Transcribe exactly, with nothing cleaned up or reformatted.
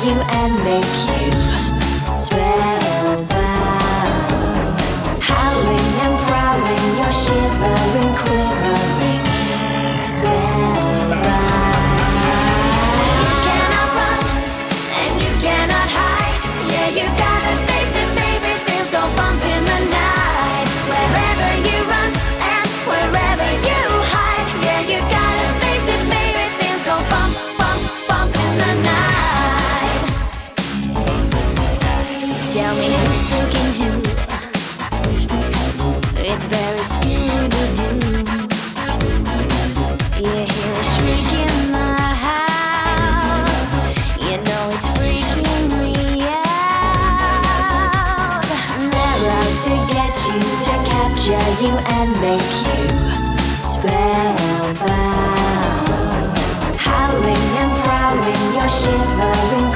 you and make you spellbound. Howling and prowling, you're shivering, quivering, spellbound. You cannot run and you cannot hide. Yeah, you gotta face it, baby. Things go bump in the night. Wherever you run and wherever you hide. Yeah, you gotta face it, baby. Things go bump, bump, bump in the night. Tell me who's spooking who. It's very Scooby-Doo. You hear a shriek in the house. You know it's freaking me out. They're out to get you, to capture you and make you spellbound. Howling and prowling, you're shivering,